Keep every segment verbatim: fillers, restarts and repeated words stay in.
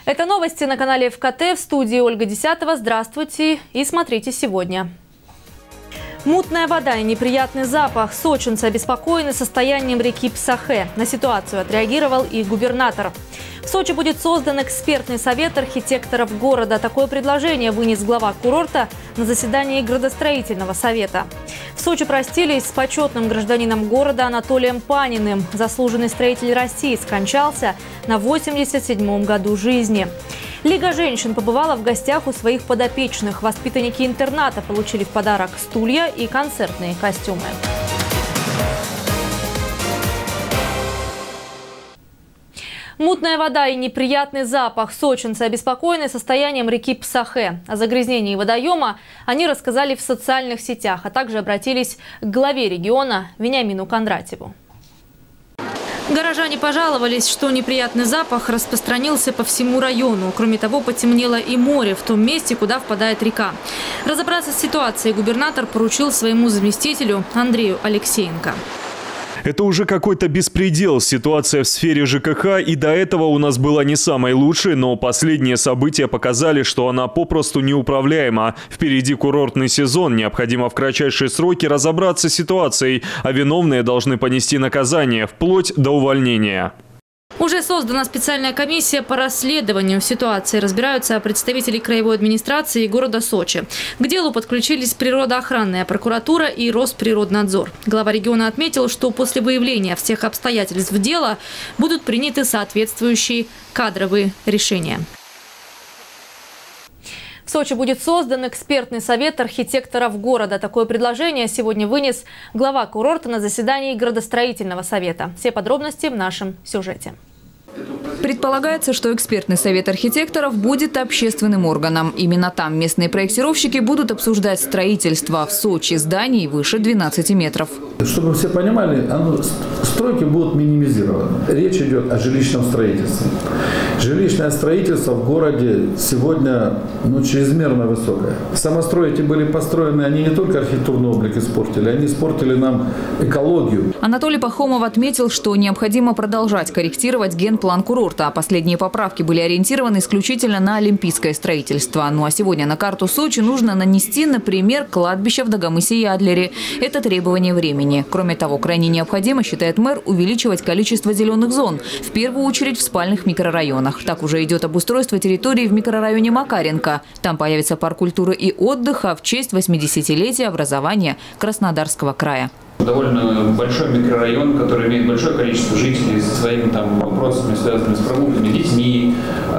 Это новости на канале эф ка тэ. В студии Ольга Десятова. Здравствуйте и смотрите сегодня. Мутная вода и неприятный запах. Сочинцы обеспокоены состоянием реки Псахе. На ситуацию отреагировал и губернатор. В Сочи будет создан экспертный совет архитекторов города. Такое предложение вынес глава курорта на заседании градостроительного совета. В Сочи простились с почетным гражданином города Анатолием Паниным. Заслуженный строитель России скончался на восемьдесят седьмом году жизни. Лига женщин побывала в гостях у своих подопечных. Воспитанники интерната получили в подарок стулья и концертные костюмы. Мутная вода и неприятный запах. Сочинцы обеспокоены состоянием реки Псахе. О загрязнении водоема они рассказали в социальных сетях, а также обратились к главе региона Вениамину Кондратьеву. Горожане пожаловались, что неприятный запах распространился по всему району. Кроме того, потемнело и море в том месте, куда впадает река. Разобраться с ситуацией губернатор поручил своему заместителю Андрею Алексеенко. Это уже какой-то беспредел. Ситуация в сфере жэ ка ха и до этого у нас была не самой лучшей, но последние события показали, что она попросту неуправляема. Впереди курортный сезон. Необходимо в кратчайшие сроки разобраться с ситуацией, а виновные должны понести наказание, вплоть до увольнения. Уже создана специальная комиссия по расследованию ситуации. Разбираются представители краевой администрации и города Сочи. К делу подключились природоохранная прокуратура и Росприроднадзор. Глава региона отметил, что после выявления всех обстоятельств дела будут приняты соответствующие кадровые решения. В Сочи будет создан экспертный совет архитекторов города. Такое предложение сегодня вынес глава курорта на заседании градостроительного совета. Все подробности в нашем сюжете. Предполагается, что экспертный совет архитекторов будет общественным органом. Именно там местные проектировщики будут обсуждать строительство в Сочи зданий выше двенадцати метров. Чтобы все понимали, оно, стройки будут минимизированы. Речь идет о жилищном строительстве. Жилищное строительство в городе сегодня ну, чрезмерно высокое. Самострои эти были построены, они не только архитектурный облик испортили, они испортили нам экологию. Анатолий Пахомов отметил, что необходимо продолжать корректировать генплан курорта. А последние поправки были ориентированы исключительно на олимпийское строительство. Ну а сегодня на карту Сочи нужно нанести, например, кладбище в Дагомысе и Адлере. Это требование времени. Кроме того, крайне необходимо, считает мэр, увеличивать количество зеленых зон. В первую очередь в спальных микрорайонах. Так уже идет обустройство территории в микрорайоне Макаренко. Там появится парк культуры и отдыха в честь восьмидесятилетия образования Краснодарского края. Довольно большой микрорайон, который имеет большое количество жителей со своими там вопросами, связанными с прогулками, детьми,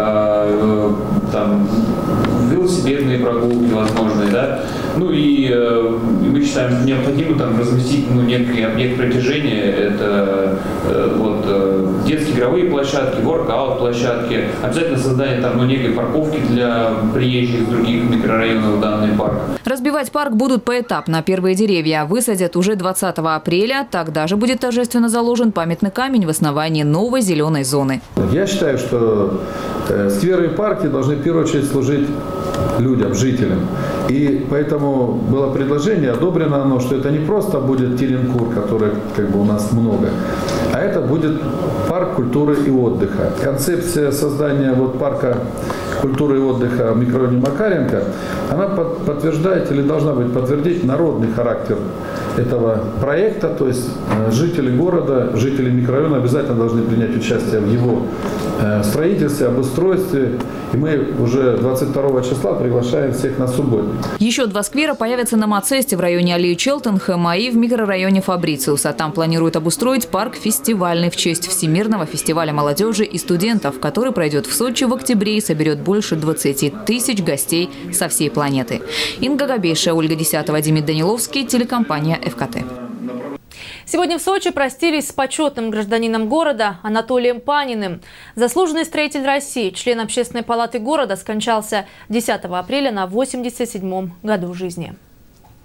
э, там, велосипедные прогулки возможные, да. Ну и э, мы считаем, необходимо там разместить ну, некий объект притяжения. Это э, вот э, детские игровые площадки, воркаут площадки, обязательно создание там ну, некой парковки для приезжих из других микрорайонов в данный парк. Разбивать парк будут поэтапно. Первые деревья высадят уже двадцатого апреля. Тогда же будет торжественно заложен памятный камень в основании новой зеленой зоны. Я считаю, что скверы и парки должны в первую очередь служить людям, жителям. И поэтому было предложение, одобрено оно, что это не просто будет Теренкур, который как бы у нас много, а это будет парк культуры и отдыха. Концепция создания вот парка культуры и отдыха в микрорайоне Макаренко, она подтверждает или должна быть подтвердить народный характер этого проекта, то есть жители города, жители микрорайона обязательно должны принять участие в его строительстве, обустройстве. И мы уже двадцать второго числа приглашаем всех на субботу. Еще два сквера появятся на Мацесте в районе аллеи Челтенхэма и в микрорайоне Фабрициуса. Там планируют обустроить парк фестивальный в честь Всемирного фестиваля молодежи и студентов, который пройдет в Сочи в октябре и соберет больше двадцати тысяч гостей со всей планеты. Инга Габейша, Ольга Десятова, Демид Даниловский, телекомпания эф ка тэ. Сегодня в Сочи простились с почетным гражданином города Анатолием Паниным. Заслуженный строитель России, член Общественной палаты города, скончался десятого апреля на восемьдесят седьмом году жизни.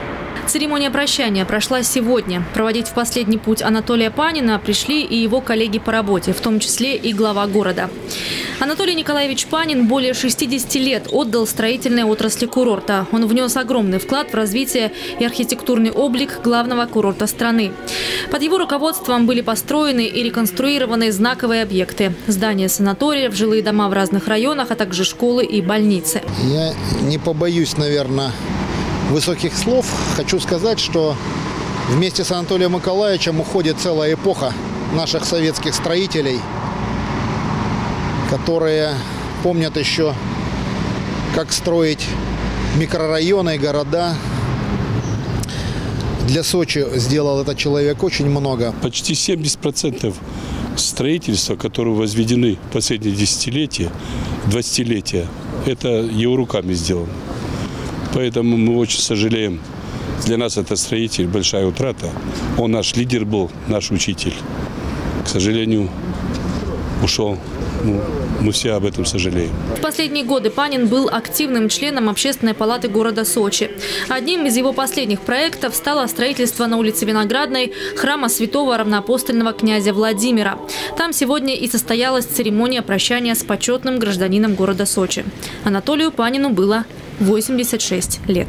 Церемония прощания прошла сегодня. Проводить в последний путь Анатолия Панина пришли и его коллеги по работе, в том числе и глава города. Анатолий Николаевич Панин более шестидесяти лет отдал строительной отрасли курорта. Он внес огромный вклад в развитие и архитектурный облик главного курорта страны. Под его руководством были построены и реконструированы знаковые объекты. Здания санаториев, жилые дома в разных районах, а также школы и больницы. Я не побоюсь, наверное, высоких слов. Хочу сказать, что вместе с Анатолием Николаевичем уходит целая эпоха наших советских строителей, которые помнят еще, как строить микрорайоны, города. Для Сочи сделал этот человек очень много. Почти семьдесят процентов строительства, которые возведены в последние десятилетия, двадцатилетия, это его руками сделано. Поэтому мы очень сожалеем. Для нас это строитель большая утрата. Он наш лидер был, наш учитель. К сожалению, ушел. Ну, мы все об этом сожалеем. В последние годы Панин был активным членом Общественной палаты города Сочи. Одним из его последних проектов стало строительство на улице Виноградной храма святого равноапостольного князя Владимира. Там сегодня и состоялась церемония прощания с почетным гражданином города Сочи. Анатолию Панину было восемьдесят шесть лет.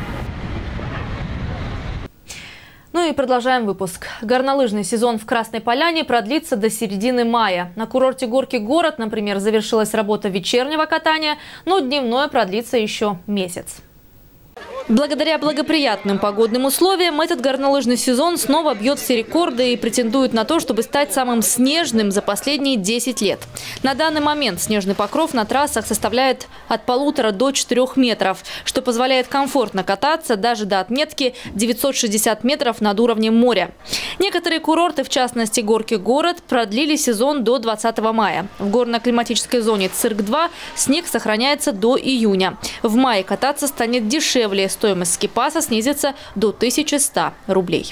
Ну и продолжаем выпуск. Горнолыжный сезон в Красной Поляне продлится до середины мая. На курорте Горки город, например, завершилась работа вечернего катания, но дневное продлится еще месяц. Благодаря благоприятным погодным условиям этот горнолыжный сезон снова бьет все рекорды и претендует на то, чтобы стать самым снежным за последние десять лет. На данный момент снежный покров на трассах составляет от полутора до четырёх метров, что позволяет комфортно кататься даже до отметки девятьсот шестьдесят метров над уровнем моря. Некоторые курорты, в частности Горки город, продлили сезон до двадцатого мая. В горно-климатической зоне Цирк-два снег сохраняется до июня. В мае кататься станет дешевле. Стоимость скипаса снизится до тысячи ста рублей.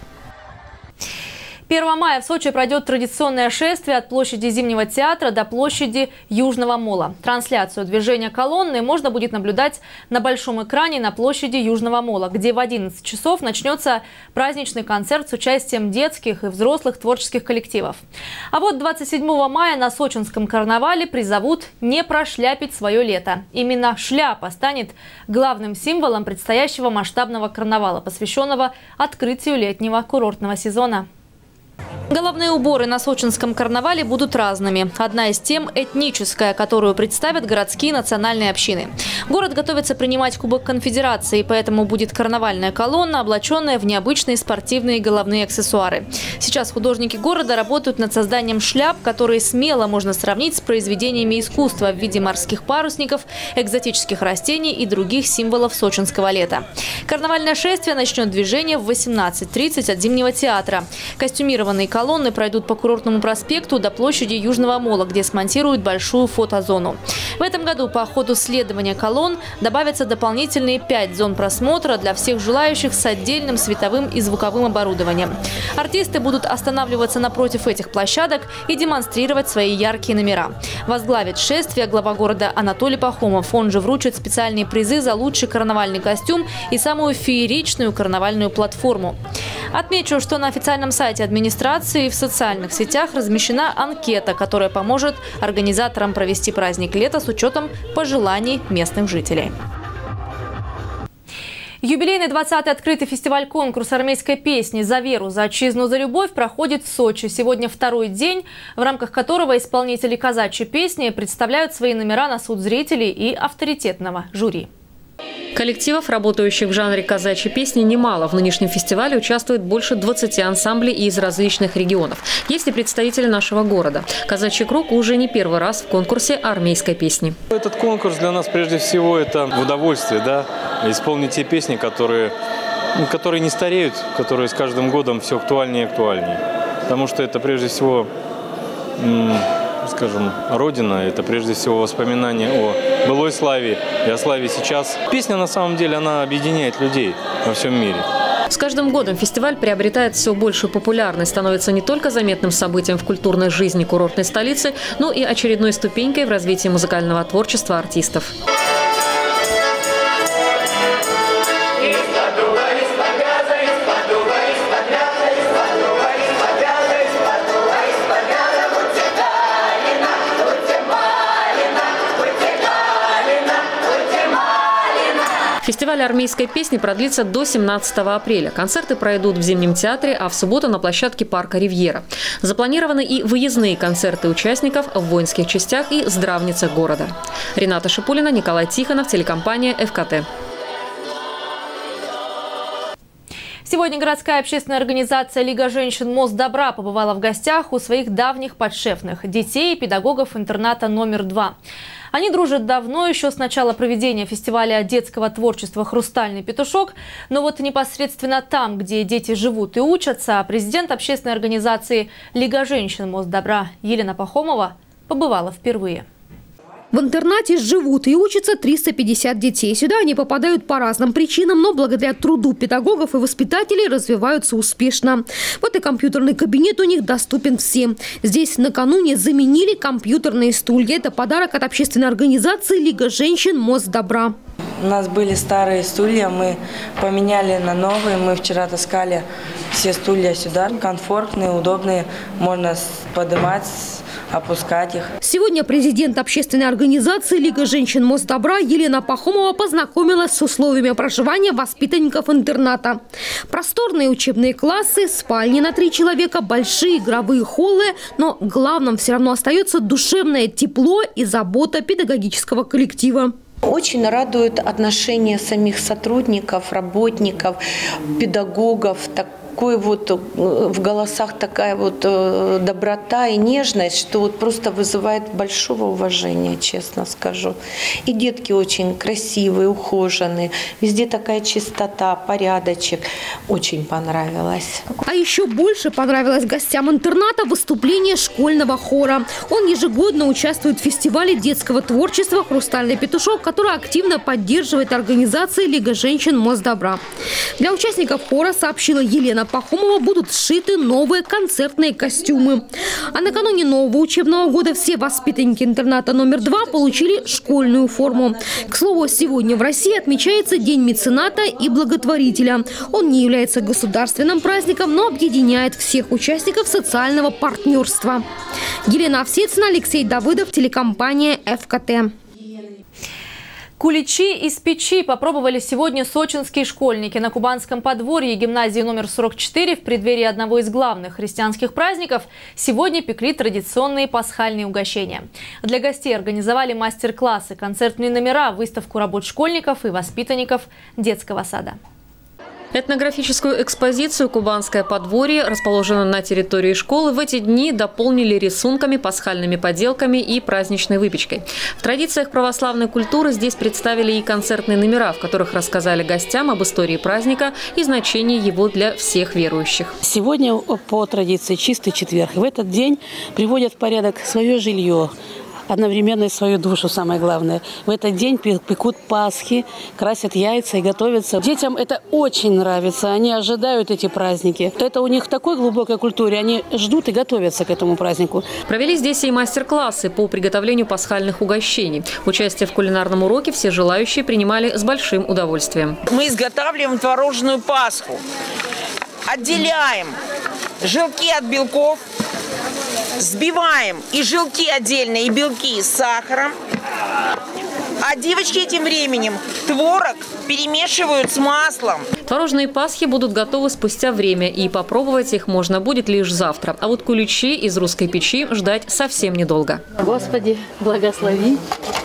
первого мая в Сочи пройдет традиционное шествие от площади Зимнего театра до площади Южного мола. Трансляцию движения колонны можно будет наблюдать на большом экране на площади Южного мола, где в одиннадцать часов начнется праздничный концерт с участием детских и взрослых творческих коллективов. А вот двадцать седьмого мая на сочинском карнавале призовут не прошляпить свое лето. Именно шляпа станет главным символом предстоящего масштабного карнавала, посвященного открытию летнего курортного сезона. Головные уборы на сочинском карнавале будут разными. Одна из тем – этническая, которую представят городские национальные общины. Город готовится принимать Кубок Конфедерации, поэтому будет карнавальная колонна, облаченная в необычные спортивные головные аксессуары. Сейчас художники города работают над созданием шляп, которые смело можно сравнить с произведениями искусства в виде морских парусников, экзотических растений и других символов сочинского лета. Карнавальное шествие начнет движение в восемнадцать тридцать от Зимнего театра. Костюмированные колонны пройдут по Курортному проспекту до площади Южного мола, где смонтируют большую фотозону. В этом году по ходу следования колонн добавятся дополнительные пять зон просмотра для всех желающих с отдельным световым и звуковым оборудованием. Артисты будут останавливаться напротив этих площадок и демонстрировать свои яркие номера. Возглавит шествие глава города Анатолий Пахомов. Он же вручит специальные призы за лучший карнавальный костюм и самую фееричную карнавальную платформу. Отмечу, что на официальном сайте администрации и в социальных сетях размещена анкета, которая поможет организаторам провести праздник лета с учетом пожеланий местных жителей. Юбилейный двадцатый открытый фестиваль-конкурс армейской песни «За веру, за отчизну, за любовь» проходит в Сочи. Сегодня второй день, в рамках которого исполнители казачьей песни представляют свои номера на суд зрителей и авторитетного жюри. Коллективов, работающих в жанре казачьей песни, немало. В нынешнем фестивале участвует больше двадцати ансамблей из различных регионов. Есть и представители нашего города. Казачий круг уже не первый раз в конкурсе армейской песни. Этот конкурс для нас прежде всего это удовольствие, да, исполнить те песни, которые, которые не стареют, которые с каждым годом все актуальнее и актуальнее. Потому что это прежде всего, скажем, Родина, это прежде всего воспоминания о былой славе и о славе сейчас. Песня на самом деле, она объединяет людей во всем мире. С каждым годом фестиваль приобретает все большую популярность, становится не только заметным событием в культурной жизни курортной столицы, но и очередной ступенькой в развитии музыкального творчества артистов. Из-за дуба, из-за газа, Фестиваль армейской песни продлится до семнадцатого апреля. Концерты пройдут в Зимнем театре, а в субботу на площадке парка «Ривьера». Запланированы и выездные концерты участников в воинских частях и здравницах города. Рената Шипулина, Николай Тихонов, телекомпания эф ка тэ. Сегодня городская общественная организация «Лига женщин Мост Добра» побывала в гостях у своих давних подшефных – детей и педагогов интерната номер два. Они дружат давно, еще с начала проведения фестиваля детского творчества «Хрустальный петушок». Но вот непосредственно там, где дети живут и учатся, президент общественной организации «Лига женщин Мост Добра» Елена Пахомова побывала впервые. В интернате живут и учатся триста пятьдесят детей. Сюда они попадают по разным причинам, но благодаря труду педагогов и воспитателей развиваются успешно. Вот и компьютерный кабинет у них доступен всем. Здесь накануне заменили компьютерные стулья. Это подарок от общественной организации «Лига женщин Мост Добра». У нас были старые стулья, мы поменяли на новые. Мы вчера таскали все стулья сюда. Комфортные, удобные, можно поднимать, опускать их. Сегодня президент общественной организации «Лига женщин Мост Добра» Елена Пахомова познакомилась с условиями проживания воспитанников интерната. Просторные учебные классы, спальни на три человека, большие игровые холлы. Но главным все равно остается душевное тепло и забота педагогического коллектива. Очень радует отношение самих сотрудников, работников, педагогов. Такой вот в голосах такая вот доброта и нежность, что вот просто вызывает большого уважения, честно скажу. И детки очень красивые, ухоженные. Везде такая чистота, порядочек. Очень понравилось. А еще больше понравилось гостям интерната выступление школьного хора. Он ежегодно участвует в фестивале детского творчества «Хрустальный петушок», который активно поддерживает организация «Лига женщин Мост Добра». Для участников хора, сообщила Елена Пахомова, будут сшиты новые концертные костюмы. А накануне нового учебного года все воспитанники интерната номер два получили школьную форму. К слову, сегодня в России отмечается День мецената и благотворителя. Он не является государственным праздником, но объединяет всех участников социального партнерства. Елена Овсецина, Алексей Давыдов, телекомпания эф ка тэ. Куличи из печи попробовали сегодня сочинские школьники. На Кубанском подворье гимназии номер сорок четыре в преддверии одного из главных христианских праздников сегодня пекли традиционные пасхальные угощения. Для гостей организовали мастер-классы, концертные номера, выставку работ школьников и воспитанников детского сада. Этнографическую экспозицию «Кубанское подворье», расположенную на территории школы, в эти дни дополнили рисунками, пасхальными поделками и праздничной выпечкой. В традициях православной культуры здесь представили и концертные номера, в которых рассказали гостям об истории праздника и значении его для всех верующих. Сегодня по традиции чистый четверг. В этот день приводят в порядок свое жилье, одновременно и свою душу, самое главное. В этот день пекут пасхи, красят яйца и готовятся. Детям это очень нравится, они ожидают эти праздники. Это у них в такой глубокой культуре, они ждут и готовятся к этому празднику. Провели здесь и мастер-классы по приготовлению пасхальных угощений. Участие в кулинарном уроке все желающие принимали с большим удовольствием. Мы изготавливаем творожную пасху. Отделяем желтки от белков. Взбиваем и желтки отдельно, и белки с сахаром. А девочки тем временем творог перемешивают с маслом. Творожные пасхи будут готовы спустя время, и попробовать их можно будет лишь завтра. А вот куличи из русской печи ждать совсем недолго. Господи, благослови.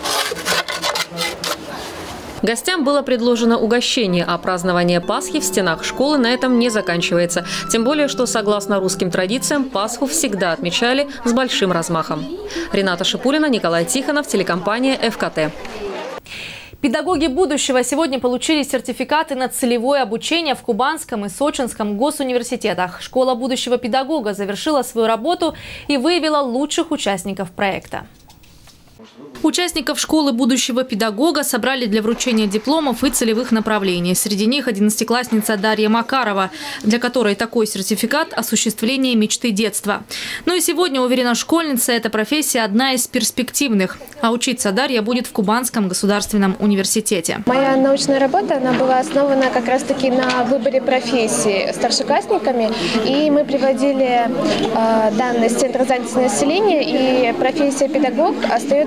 Гостям было предложено угощение, а празднование Пасхи в стенах школы на этом не заканчивается. Тем более, что, согласно русским традициям, Пасху всегда отмечали с большим размахом. Рената Шипулина, Николай Тихонов, телекомпания эф ка тэ. Педагоги будущего сегодня получили сертификаты на целевое обучение в Кубанском и Сочинском госуниверситетах. Школа будущего педагога завершила свою работу и выявила лучших участников проекта. Участников школы будущего педагога собрали для вручения дипломов и целевых направлений. Среди них одиннадцатиклассница Дарья Макарова, для которой такой сертификат – осуществление мечты детства. Ну и сегодня, уверена школьница, эта профессия одна из перспективных. А учиться Дарья будет в Кубанском государственном университете. Моя научная работа она была основана как раз-таки на выборе профессии старшеклассниками. И мы приводили э, данные с Центра занятости населения, и профессия педагог остается на втором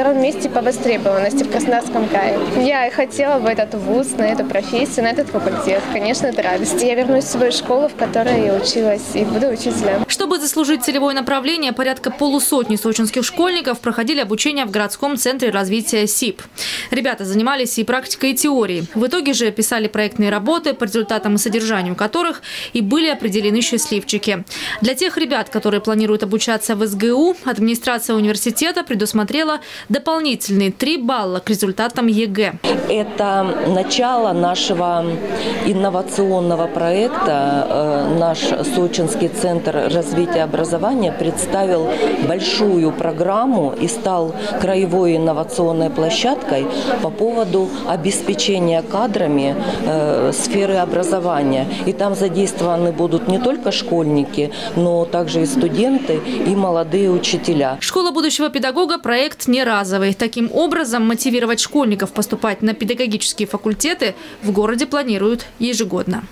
втором месте по востребованности в Краснодарском крае. Я хотела бы этот вуз, на эту профессию, на этот факультет. Конечно, это радость. Я вернусь в свою школу, в которой я училась, и буду учителем. Чтобы заслужить целевое направление, порядка полусотни сочинских школьников проходили обучение в городском центре развития СИП. Ребята занимались и практикой, и теорией. В итоге же писали проектные работы, по результатам и содержанию которых и были определены счастливчики. Для тех ребят, которые планируют обучаться в СГУ, администрация университета предусмотрела дополнительные три балла к результатам ЕГЭ. Это начало нашего инновационного проекта. Наш Сочинский центр развития образования представил большую программу и стал краевой инновационной площадкой по поводу обеспечения кадрами э, сферы образования. И там задействованы будут не только школьники, но также и студенты, и молодые учителя. Школа будущего педагога – проект не разовый. Таким образом, мотивировать школьников поступать на педагогические факультеты в городе планируют ежегодно.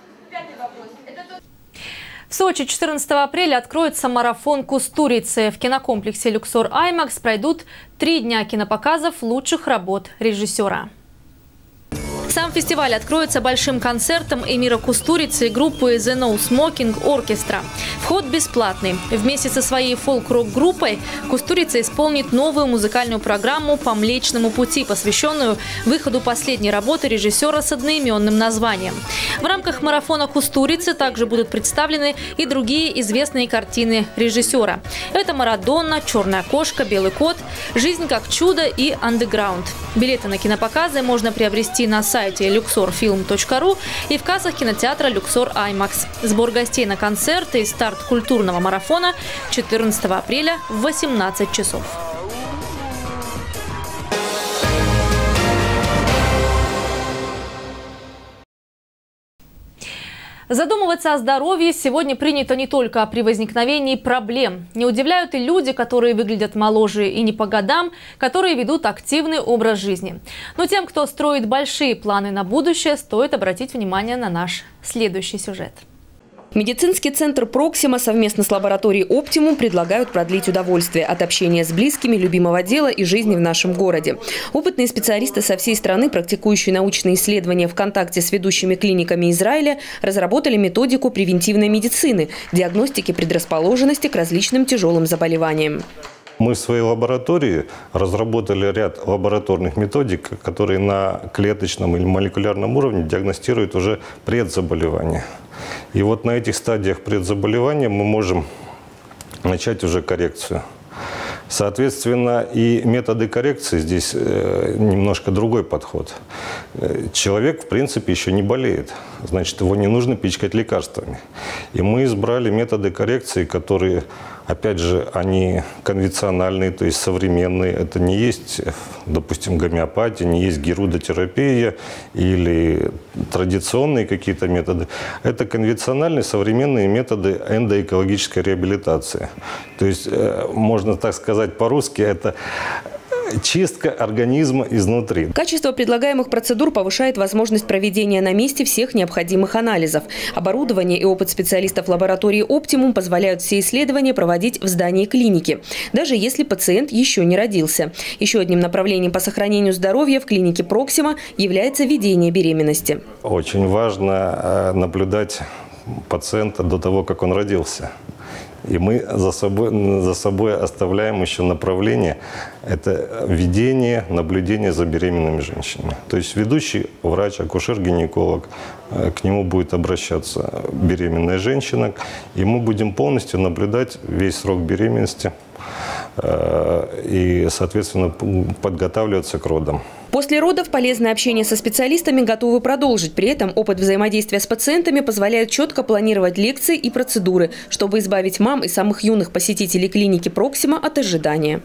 В Сочи четырнадцатого апреля откроется марафон «Кустурицы». В кинокомплексе «Люксор Аймакс» пройдут три дня кинопоказов лучших работ режиссера. Сам фестиваль откроется большим концертом Эмира Кустурицы и группы The No Smoking Orchestra. Вход бесплатный. Вместе со своей фолк-рок-группой Кустурица исполнит новую музыкальную программу «По Млечному пути», посвященную выходу последней работы режиссера с одноименным названием. В рамках марафона Кустурицы также будут представлены и другие известные картины режиссера. Это «Марадонна», «Черная кошка», «Белый кот», «Жизнь как чудо» и «Андеграунд». Билеты на кинопоказы можно приобрести на сайте люксор фильм точка ру и в кассах кинотеатра «Люксор Аймакс». Сбор гостей на концерты и старт культурного марафона четырнадцатого апреля в восемнадцать часов. Задумываться о здоровье сегодня принято не только при возникновении проблем. Не удивляют и люди, которые выглядят моложе и не по годам, которые ведут активный образ жизни. Но тем, кто строит большие планы на будущее, стоит обратить внимание на наш следующий сюжет. Медицинский центр «Проксима» совместно с лабораторией «Оптимум» предлагают продлить удовольствие от общения с близкими, любимого дела и жизни в нашем городе. Опытные специалисты со всей страны, практикующие научные исследования в контакте с ведущими клиниками Израиля, разработали методику превентивной медицины, диагностики предрасположенности к различным тяжелым заболеваниям. Мы в своей лаборатории разработали ряд лабораторных методик, которые на клеточном или молекулярном уровне диагностируют уже предзаболевания. И вот на этих стадиях предзаболевания мы можем начать уже коррекцию. Соответственно, и методы коррекции здесь немножко другой подход. Человек, в принципе, еще не болеет. Значит, его не нужно пичкать лекарствами. И мы избрали методы коррекции, которые, опять же, они конвенциональные, то есть современные. Это не есть, допустим, гомеопатия, не есть герудотерапия или традиционные какие-то методы. Это конвенциональные современные методы эндоэкологической реабилитации. То есть, можно так сказать по-русски, это чистка организма изнутри. Качество предлагаемых процедур повышает возможность проведения на месте всех необходимых анализов. Оборудование и опыт специалистов лаборатории «Оптимум» позволяют все исследования проводить в здании клиники, даже если пациент еще не родился. Еще одним направлением по сохранению здоровья в клинике «Проксима» является ведение беременности. Очень важно наблюдать пациента до того, как он родился. И мы за собой, за собой оставляем еще направление – это ведение, наблюдение за беременными женщинами. То есть ведущий врач, акушер-гинеколог, к нему будет обращаться беременная женщина, и мы будем полностью наблюдать весь срок беременности и, соответственно, подготавливаться к родам. После родов полезное общение со специалистами готовы продолжить. При этом опыт взаимодействия с пациентами позволяет четко планировать лекции и процедуры, чтобы избавить мам и самых юных посетителей клиники «Проксима» от ожидания.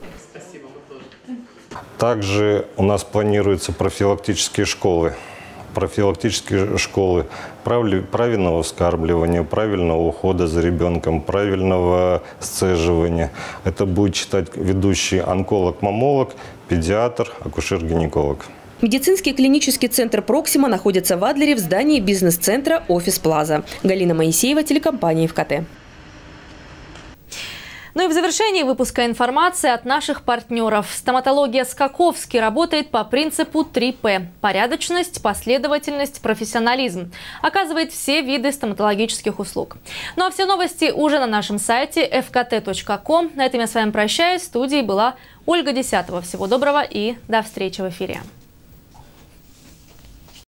Также у нас планируются профилактические школы. Профилактические школы правильного вскармливания, правильного ухода за ребенком, правильного сцеживания. Это будет читать ведущий онколог-мамолог, педиатр, акушер-гинеколог. Медицинский клинический центр «Проксима» находится в Адлере в здании бизнес-центра «Офис Плаза». Галина Моисеева, телекомпания ФКТ. Ну и в завершении выпуска информация от наших партнеров. Стоматология Скаковский работает по принципу три пэ – порядочность, последовательность, профессионализм. Оказывает все виды стоматологических услуг. Ну а все новости уже на нашем сайте эф ка тэ точка ком. На этом я с вами прощаюсь. В студии была Ольга Десятова. Всего доброго и до встречи в эфире.